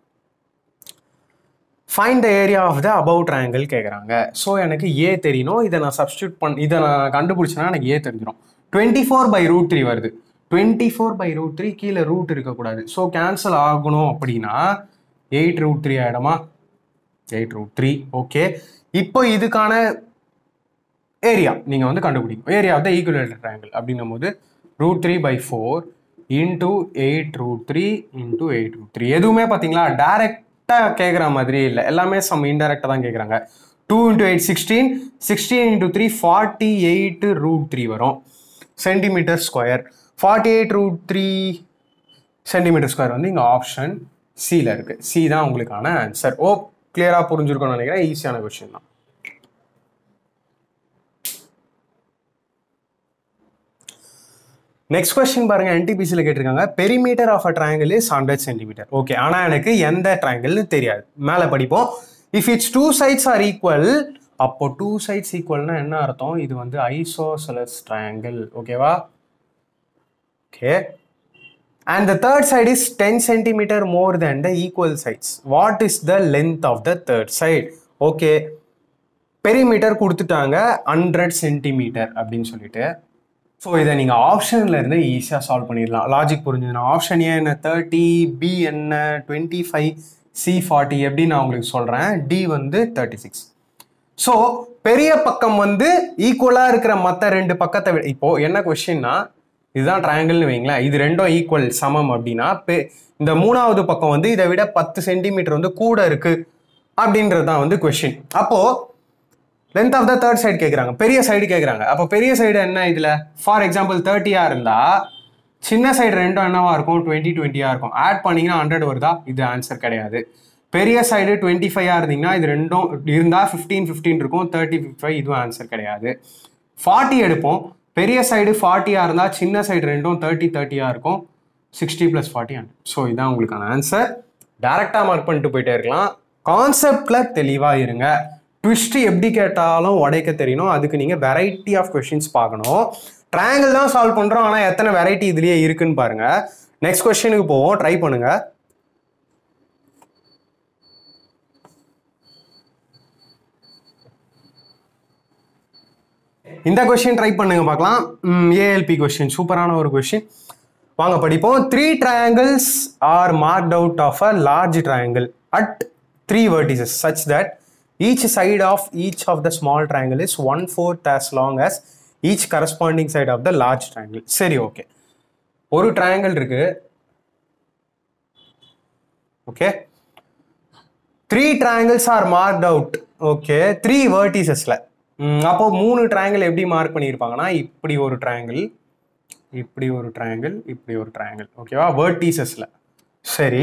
Find the area of the above triangle கேட்குறாங்க. ஸோ எனக்கு ஏ தெரியணும். இதை நான் சப்ஸ்டியூட் இதை நான் கண்டுபிடிச்சேன்னா எனக்கு ஏ தெரிஞ்சிடும். 24/√3 வருது. 24/√3 கீழே ரூட் இருக்கக்கூடாது. ஸோ கேன்சல் ஆகணும் அப்படின்னா 8√3 ஆகிடுமா? 8√3. ஓகே, இப்போ இதுக்கான ஏரியா நீங்கள் வந்து கண்டுபிடிக்கும். Area of the equilateral triangle அப்படின்னும் போது √3/4 இன்டூ 8√3 இன்டூ 8√3. எதுவுமே பார்த்தீங்களா டைரெக்டாக கேட்குற மாதிரி இல்லை. எல்லாமே சம் இன்டெரக்டாக தான் கேட்குறாங்க. 2 இன்டூ 8 16 16 இன்டூ 3 48√3 வரும் சென்டிமீட்டர் ஸ்கொயர். 48√3 சென்டிமீட்டர் ஸ்கொயர் வந்து இங்கே ஆப்ஷன் சியில் இருக்குது. சி தான் உங்களுக்கான ஆன்சர். கிளியராக புரிஞ்சிருக்கும்னு நினைக்கிறேன். ஈஸியான கொஸ்டின் தான். நெக்ஸ்ட் கொஸ்டின் பாருங்க. என்டிபிசியில் கேட்டிருக்காங்க perimeter of a triangle is 100 centimetre. Okay, ஆனால் எனக்கு எந்த ட்ரையாங்கிள்னு தெரியாது. மேலே படிப்போம். If it's 2 sides are equal, அப்போ 2 sides ஈக்குவல்னா என்ன அர்த்தம்? இது வந்து ஐசோசெலஸ் ட்ரையாங்கிள். ஓகேவா? Okay, and the third side is 10 centimeter more than the equal sides. What is the length of the third side? Okay, perimeter கொடுத்துட்டாங்க 100 centimeter அப்படின்னு சொல்லிட்டு. ஸோ இதை நீங்கள் ஆப்ஷனில் இருந்து ஈஸியாக சால்வ் பண்ணிடலாம். லாஜிக் புரிஞ்சுதுன்னா ஆப்ஷன் ஏ என்ன 30, பி என்ன 25, சி 40 எப்படி நான் உங்களுக்கு சொல்கிறேன். டி வந்து 36. ஸோ பெரிய பக்கம் வந்து ஈக்குவலாக இருக்கிற மற்ற 2 பக்கத்தை விட, இப்போது என்ன கொஸ்டின்னா இதுதான் ட்ரையாங்கிள்னு வைங்களேன். இது ரெண்டும் ஈக்குவல் சமம் அப்படின்னா இந்த 3வது பக்கம் வந்து இதை விட 10 சென்டிமீட்டர் வந்து கூட இருக்கு அப்படின்றது தான் வந்து கொஸ்டின். அப்போ length of the third side கேட்குறாங்க, பெரிய சைடு கேட்குறாங்க. அப்போ பெரிய சைடு என்ன? இதில் ஃபார் எக்ஸாம்பிள் 30 இருந்தால் சின்ன சைடு ரெண்டும் என்னவா இருக்கும்? 20 20 இருக்கும். ஆட் பண்ணிங்கன்னா 100 வருதா? இது ஆன்சர் கிடையாது. பெரிய சைடு 25 இருந்தீங்கன்னா இது ரெண்டும் இருந்தால் 15 15 இருக்கும். 30 55 இதுவும் ஆன்சர் கிடையாது. 40 எடுப்போம். பெரிய சைடு 40 இருந்தால் சின்ன சைடு ரெண்டும் 30 30 இருக்கும். 60 + 40 100. ஸோ இதுதான் உங்களுக்கான ஆன்சர். டைரக்டாக மார்க் பண்ணிட்டு போயிட்டே இருக்கலாம். கான்செப்டில் தெளிவாக இருங்க. ட்விஸ்ட் எப்படி கேட்டாலும் உடைக்க தெரியணும். அதுக்கு நீங்கள் வெரைட்டி ஆஃப் கொஸ்டின்ஸ் பார்க்கணும். ட்ரையாங்கிள் தான் சால்வ் பண்ணுறோம், ஆனால் எத்தனை வெரைட்டி இதுலேயே இருக்குன்னு பாருங்கள். நெக்ஸ்ட் கொஸ்டினுக்கு போவோம். ட்ரை பண்ணுங்கள். இந்த கொஸ்டின் ட்ரை பண்ணுங்க பார்க்கலாம். ஏஎல்பி கொஸ்டின், சூப்பரான ஒரு கொஸ்டின். வாங்க படிப்போம். 3 triangles are marked out of a large triangle at 3 vertices such that each side of each of the small triangle is 1/4 as long as each corresponding side of the large triangle. சரி, okay. ஒரு triangle இருக்கு. Okay, 3 triangles are marked out. Okay, 3 verticesல. அப்போ 3 triangle எப்படி mark பண்ணியிருப்பாங்கன்னா, இப்படி ஒரு triangle, இப்படி ஒரு ட்ரையாங்கிள், இப்படி ஒரு ட்ரையாங்கிள். ஓகேவா, வெர்டிசஸ்ல. சரி,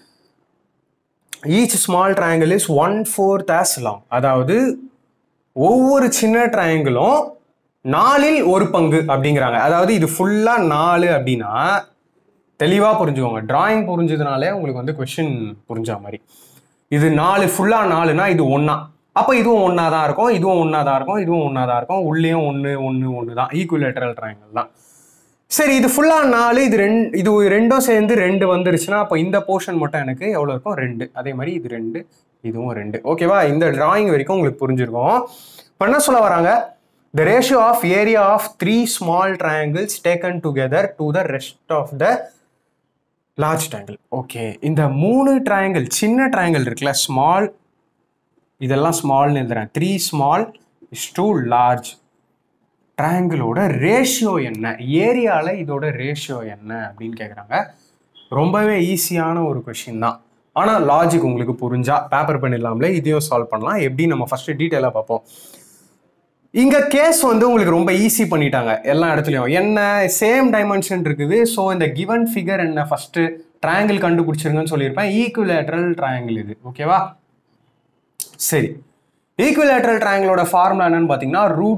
each small triangle is 1/4 as long. அதாவது ஒவ்வொரு சின்ன ட்ரையாங்கிளும் 4ல் 1 பங்கு அப்படிங்கிறாங்க. அதாவது இது ஃபுல்லா 4 அப்படின்னா தெளிவா புரிஞ்சுக்கோங்க. டிராயிங் புரிஞ்சதுனாலே உங்களுக்கு வந்து கொஸ்டின் புரிஞ்ச மாதிரி. இது 4 ஃபுல்லா 4னா இது ஒன்னா, அப்போ இதுவும் ஒன்னா தான் இருக்கும், இதுவும் ஒன்னா தான் இருக்கும், இதுவும் ஒன்னா தான் இருக்கும். உள்ளேயும் 1 1 1 தான், ஈக்குவலேட்டரல் ட்ரையாங்கிள் தான். சரி, இது ஃபுல்லா 4, இது ரெண்டும் சேர்ந்து 2 வந்துருச்சுன்னா அப்போ இந்த போர்ஷன் மட்டும் எனக்கு எவ்வளோ இருக்கும்? 2. அதே மாதிரி இது 2, இதுவும் 2. ஓகேவா, இந்த டிராயிங் வரைக்கும் உங்களுக்கு புரிஞ்சிருக்கும். இப்போ என்ன சொல்ல வராங்க? The ratio of area of 3 small triangles taken together to the rest of the large triangle. Okay, இந்த 3 ட்ரையாங்கிள், சின்ன ட்ரையாங்கிள் இருக்குல்ல, ஸ்மால், இதெல்லாம் ஸ்மால்னு எழுதுறேன். 3 small is to large ட்ரையாங்கிளோட ரேஷியோ என்ன, ஏரியாவில் இதோட ரேஷியோ என்ன அப்படின்னு கேட்குறாங்க. ரொம்பவே ஈஸியான ஒரு கொஷின் தான். ஆனால் லாஜிக் உங்களுக்கு புரிஞ்சா பேப்பர் பண்ணிடலாம்ல, இதையும் சால்வ் பண்ணலாம். எப்படி நம்ம ஃபஸ்ட்டு டீட்டெயிலாக பார்ப்போம். இங்கே கேஸ் வந்து உங்களுக்கு ரொம்ப ஈஸி பண்ணிட்டாங்க எல்லா இடத்துலையும். என்ன, சேம் டைமென்ஷன் இருக்குது. ஸோ இந்த கிவன் ஃபிகர் என்ன, ஃபஸ்ட்டு ட்ரையாங்கிள் கண்டுபிடிச்சிருங்கன்னு சொல்லியிருப்பேன். ஈக்குவலேட்டரல் ட்ரையாங்கிள் இது. ஓகேவா, சரி. ஈக்குவலேட்டரல் ட்ரையாங்கிளோட ஃபார்முலா என்னன்னு பார்த்தீங்கன்னா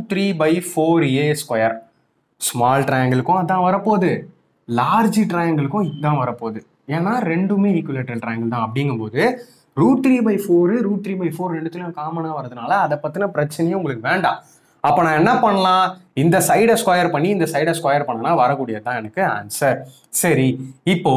√3/4a². ஸ்மால் ட்ரையாங்கிளுக்கும் அதான் வரப்போகுது, லார்ஜ் ட்ரையாங்கிளுக்கும் இதுதான் வரப்போகுது. ஏன்னா ரெண்டுமே ஈக்குவலேட்டரல் ட்ரையாங்கிள் தான். அப்படிங்கும்போது √3/4 √3/4 ரெண்டுத்துலையும் காமனாக வரதுனால அதை பற்றின பிரச்சனையும் உங்களுக்கு வேண்டாம். அப்போ நான் என்ன பண்ணலாம்? இந்த சைடை ஸ்கொயர் பண்ணி இந்த சைடை ஸ்கொயர் பண்ணனா வரக்கூடியது தான் எனக்கு ஆன்சர். சரி, இப்போ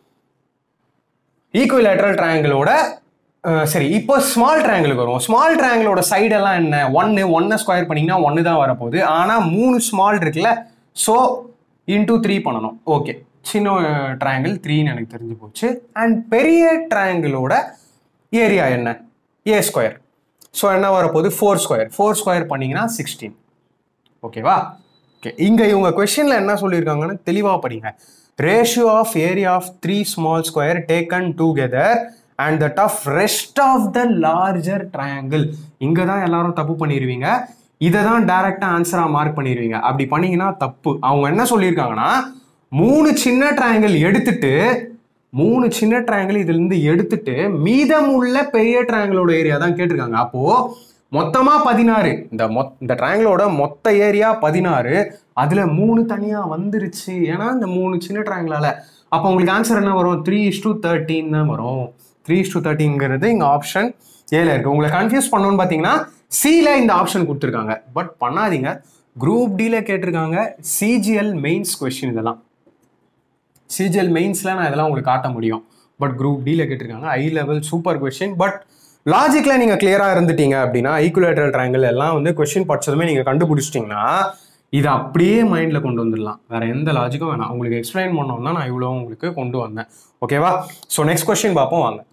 ஈக்குவலேட்டரல் ட்ரையாங்கிளோட சரி, இப்போ ஸ்மால் ட்ரையாங்கிளுக்கு வரும். ஸ்மால் ட்ரையாங்கிளோட சைடெல்லாம் என்ன? 1 ஸ்கொயர் பண்ணிங்கன்னா 1 தான் வரப்போகுது. ஆனால் 3 ஸ்மால் இருக்குல்ல, ஸோ இன்டூ 3 பண்ணணும். ஓகே, சின்ன ட்ரையாங்கிள் 3ன்னு எனக்கு தெரிஞ்சு போச்சு. அண்ட் பெரிய ட்ரையாங்கிளோட ஏரியா என்ன? a². ஸோ என்ன வரப்போகுது? 4 ஸ்கொயர் பண்ணிங்கன்னா 16. ஓகேவா, ஓகே. இங்கே இவங்க கொஸ்டினில் என்ன சொல்லியிருக்காங்கன்னு தெளிவாக படிங்க. Ratio of area of 3 small square taken together and that of rest of the larger triangle. இங்கே தான் எல்லாரும் தப்பு பண்ணிடுவீங்க. இதை தான் டைரக்டாக ஆன்சராக மார்க் பண்ணிடுவீங்க. அப்படி பண்ணீங்கன்னா தப்பு. அவங்க என்ன சொல்லியிருக்காங்கன்னா 3 சின்ன ட்ரையாங்கிள் எடுத்துட்டு, 3 சின்ன ட்ரையாங்கிள் இதுலேருந்து எடுத்துட்டு மீதம் உள்ள பெரிய ட்ரையாங்கிளோட ஏரியா தான் கேட்டிருக்காங்க. அப்போது மொத்தமாக 16, இந்த ட்ரையாங்கிளோட மொத்த ஏரியா 16, அதில் 3 தனியாக வந்துருச்சு. ஏன்னா இந்த 3 சின்ன ட்ரையாங்கிளால். அப்போ உங்களுக்கு ஆன்சர் என்ன வரும்? 3:13 தான் வரும். 3:13ங்கிறது இங்கே ஆப்ஷன் ஏல இருக்குது. உங்களை கன்ஃபியூஸ் பண்ணணும்னு பார்த்தீங்கன்னா சியில் இந்த ஆப்ஷன் கொடுத்துருக்காங்க. பட் பண்ணாதீங்க, குரூப் டியில் கேட்டிருக்காங்க. சிஜிஎல் மெயின்ஸ் கொஸ்டின் இதெல்லாம். சிஜிஎல் மெயின்ஸில் நான் இதெல்லாம் உங்களுக்கு காட்ட முடியும். பட் குரூப் டியில் கேட்டிருக்காங்க. High level super question. But லாஜிக்கில் நீங்கள் கிளியராக இருந்துட்டீங்க அப்படின்னா, ஈக்குவலேட்டரல் ட்ரையாங்கிள் எல்லாம் வந்து கொஸ்டின் படிச்சதுமே நீங்கள் கண்டுபிடிச்சிட்டிங்கன்னா இதை அப்படியே மைண்டில் கொண்டு வந்துடலாம். வேறு எந்த லாஜிக்கும் வேணாம். உங்களுக்கு எக்ஸ்பிளைன் பண்ணோம்னா நான் இவ்வளோ உங்களுக்கு கொண்டு வந்தேன். ஓகேவா, ஸோ நெக்ஸ்ட் கொஸ்டின் பார்ப்போம் வாங்க.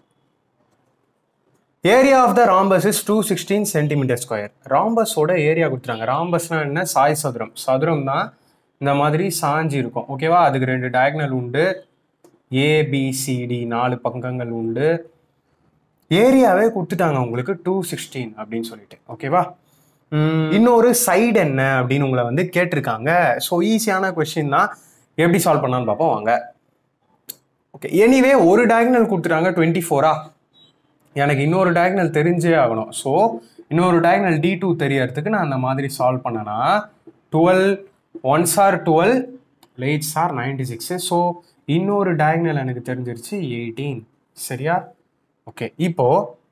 Area of the rhombus is 216 cm². ராம்பஸோட ஏரியா கொடுத்துறாங்க. ராம்பஸ்னா என்ன? சாய் சதுரம். சதுரம் தான் இந்த மாதிரி சாஞ்சி இருக்கும். ஓகேவா, அதுக்கு 2 டயக்னல் உண்டு, ஏபிசிடி 4 பக்கங்கள் உண்டு. ஏரியாவே கொடுத்துட்டாங்க உங்களுக்கு 216 அப்படின்னு சொல்லிட்டு. ஓகேவா, இன்னொரு சைடு என்ன அப்படின்னு உங்களை வந்து கேட்டிருக்காங்க. ஸோ ஈஸியான கொஸ்டின் தான். எப்படி சால்வ் பண்ணலான்னு பார்ப்போம் வாங்க. ஓகே, எனிவே ஒரு டயக்னல் கொடுத்துட்டாங்க 24. எனக்கு இன்னொரு டயக்னல் தெரிஞ்சே ஆகணும். ஸோ இன்னொரு டயக்னல் D2 தெரியறதுக்கு நான் அந்த மாதிரி சால்வ் பண்ணனா 12 1s are 12, 8s are 96. So இன்னொரு டயக்னல் எனக்கு தெரிஞ்சிருச்சு 18. சரியா, ஓகே. இப்போ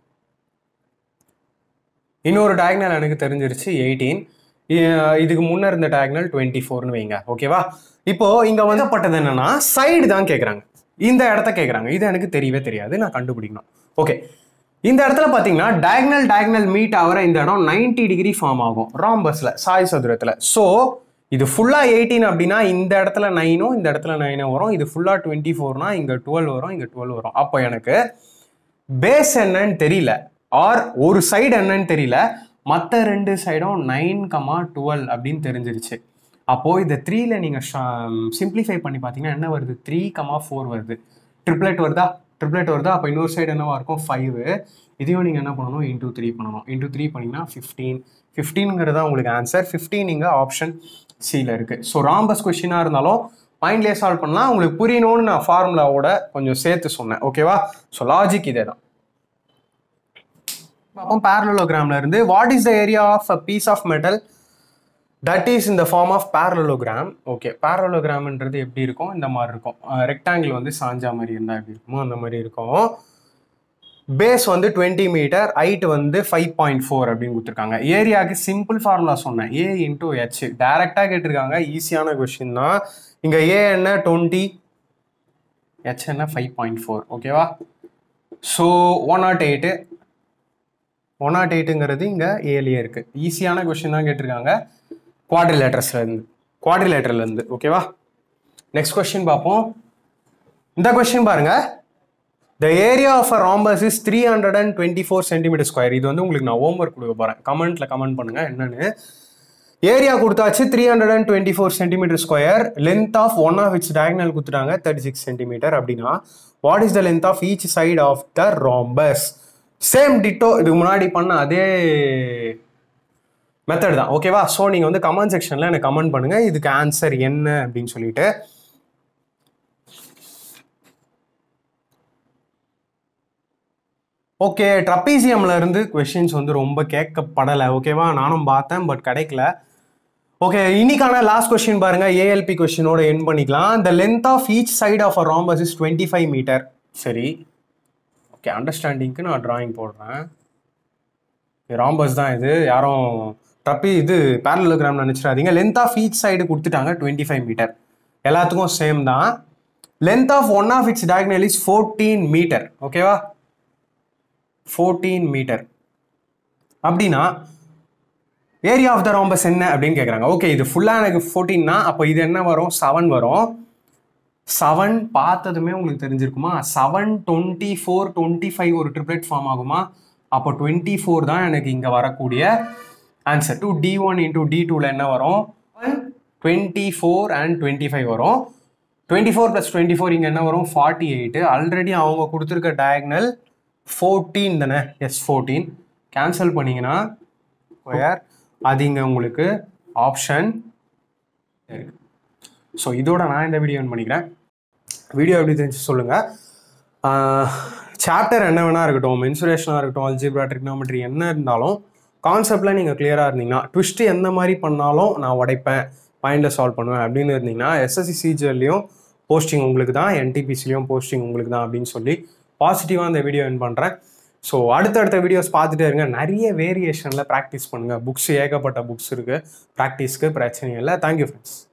இன்னொரு டயக்னல் எனக்கு தெரிஞ்சிருச்சு 18. இதுக்கு முன்னே இருந்த டயக்னல் 24ன்னு வைங்க. ஓகேவா, இப்போ இங்கே வந்துப்பட்டது என்னன்னா சைடு தான் கேட்குறாங்க. இந்த இடத்த கேட்குறாங்க. இது எனக்கு தெரியவே தெரியாது, நான் கண்டுபிடிக்கணும். ஓகே, இந்த இடத்துல பார்த்தீங்கன்னா டயக்னல் மீட் ஆகிற இந்த இடம் 90 டிகிரி ஃபார்ம் ஆகும் ராம்பஸில், சாய் சதுரத்தில். ஸோ இது ஃபுல்லாக 18 அப்படின்னா இந்த இடத்துல 9ம் இந்த இடத்துல 9ம் வரும். இது ஃபுல்லாக 24னா இங்கே 12 வரும், இங்கே 12 வரும். அப்போ எனக்கு பேஸ் என்னன்னு தெரியல, ஆர் ஒரு சைடு என்னன்னு தெரியல, மற்ற ரெண்டு சைடும் 9,12 அப்படின்னு தெரிஞ்சிருச்சு. அப்போது இந்த 3ல நீங்கள் சிம்பிளிஃபை பண்ணி பார்த்தீங்கன்னா என்ன வருது, 3,4 வருது. ட்ரிப்ளெட் வருதா. அப்போ இன்னொரு சைடு என்னவா இருக்கும், 5. இதையும் நீங்கள் என்ன பண்ணணும், இன்டூ 3 பண்ணணும். இன்டூ 3 பண்ணிங்கன்னா 15 உங்களுக்கு ஆன்சர். 15 இங்கே ஆப்ஷன் சியில் இருக்குது. ஸோ ராம்பஸ் கொஸ்டினாக இருந்தாலும் மைண்ட்லேயே சால்வ் பண்ணலாம். உங்களுக்கு புரியணும்னு நான் ஃபார்முலாவோட கொஞ்சம் சேர்த்து சொன்னேன். ஓகேவா? ஸோ லாஜிக் இதே தான். பார்ப்போம் parallelogram இருந்து. What is the area of a piece of metal that is in the form of parallelogram? Okay, parallelogramன்றது எப்படி இருக்கும், இந்த மாதிரி இருக்கும். ரெக்டாங்கிள் வந்து சாஞ்சா மாதிரி இருந்தால் எப்படி இருக்குமோ அந்த மாதிரி இருக்கும். பேஸ் வந்து 20 மீட்டர், ஹைட் வந்து 5.4 அப்படின்னு கொடுத்துருக்காங்க. ஏரியாவுக்கு சிம்பிள் ஃபார்முலா சொன்னேன், A இன்டூ H. டைரெக்டாக கேட்டிருக்காங்க, ஈஸியான கொஸ்டின் தான். இங்கே A என்ன 20, H என்ன 5.4. ஓகேவா? ஸோ 108ங்கிறது இங்கே ஏலியே இருக்குது. ஈஸியான கொஸ்டின் தான் கேட்டிருக்காங்க குவாட்ரிலேட்டர்லேருந்து. ஓகேவா? நெக்ஸ்ட் கொஸ்டின் பார்ப்போம். இந்த கொஸ்டின் பாருங்க, the area of a rhombus is 324 centimeter square. இது வந்து உங்களுக்கு நான் ஹோம்ஒர்க் கொடுக்க போகிறேன், கமெண்ட்ல கமெண்ட் பண்ணுங்க என்னன்னு. ஏரியா கொடுத்தாச்சு 324 centimetre square. Length of one of its diagonal கொடுத்துட்டாங்க 36 சென்டிமீட்டர். அப்படின்னா what is the length of each side of the rhombus? Same ditto இதுக்கு முன்னாடி பண்ண அதே மெத்தட் தான். ஓகேவா? ஸோ நீங்கள் வந்து கமெண்ட் செக்ஷனில் எனக்கு கமெண்ட் பண்ணுங்கள் இதுக்கு ஆன்சர் என்ன அப்படின்னு சொல்லிட்டு. ஓகே, ட்ரப்பீசியம்ல இருந்து கொஸ்டின்ஸ் வந்து ரொம்ப கேட்கப்படலை. ஓகேவா? நானும் பார்த்தேன், பட் கிடைக்கல. ஓகே, இன்னைக்கான லாஸ்ட் கொஸ்டின் பாருங்க, ஏஎல்பி கொஸ்டினோட எண்ட் பண்ணிக்கலாம். The length of each side of a rhombus is 25 metre. சரி, ஓகே, அண்டர்ஸ்டாண்டிங்க்கு நான் டிராயிங் போடுறேன். ராம்பஸ் தான் இது, யாரும் இது parallelogram நினச்சிடாதீங்க. லென்த் ஆஃப் ஈச் சைடு கொடுத்துட்டாங்க 25 மீட்டர், எல்லாத்துக்கும் சேம் தான். Length of one of its diagonal is 14 metre. ஓகேவா? 14 மீட்டர் அப்படின்னா ஏரியா ஆஃப் த ராம்பஸ் என்ன அப்படின்னு கேட்குறாங்க. ஓகே, இது ஃபுல்லாக எனக்கு 14னா அப்போ இது என்ன வரும், 7 வரும். 7 பார்த்ததுமே உங்களுக்கு தெரிஞ்சிருக்குமா, 7, 24, 25 ஒரு ட்ரிப்ளெட் ஃபார்ம் ஆகுமா? அப்போ 24 தான் எனக்கு இங்கே வரக்கூடிய ஆன்சர். டு D1 இன்டூ D2ல என்ன வரும், 24 and 25 வரும். 24 + 24 இங்கே என்ன வரும், 48. ஆல்ரெடி அவங்க கொடுத்துருக்க டயகனல் 14 தானே, எஸ் 14. கேன்சல் பண்ணிங்கன்னா ஸ்கொயர், அது இங்கே உங்களுக்கு ஆப்ஷன் இருக்கு. ஸோ இதோட நான் இந்த வீடியோ பண்ணிக்கிறேன். வீடியோ எப்படி தெரிஞ்சு சொல்லுங்கள். சாப்டர் என்ன வேணா இருக்கட்டும், மென்சுரேஷனாக இருக்கட்டும், அல்ஜிப்ரா, ட்ரிக்னாமெட்ரி என்ன இருந்தாலும் கான்செப்டில் நீங்கள் கிளியராக இருந்தீங்கன்னா, ட்விஸ்ட்டு எந்த மாதிரி பண்ணாலும் நான் உடைப்பேன், மைண்டில் சால்வ் பண்ணுவேன் அப்படின்னு இருந்தீங்கன்னா, எஸ்எஸ்சி சிஜிஎல்லையும் போஸ்டிங் உங்களுக்கு தான், என்டிபிசிலையும் போஸ்டிங் உங்களுக்கு தான் அப்படின்னு சொல்லி பாசிட்டிவாக இந்த வீடியோ என் பண்ணுறேன். ஸோ அடுத்தடுத்த வீடியோஸ் பார்த்துட்டே இருங்க. நிறைய வேரியேஷனில் ப்ராக்டிஸ் பண்ணுங்கள். புக்ஸ் ஏகப்பட்ட புக்ஸ் இருக்குது, ப்ராக்டிஸ்க்கு பிரச்சனை இல்லை. Thank you friends.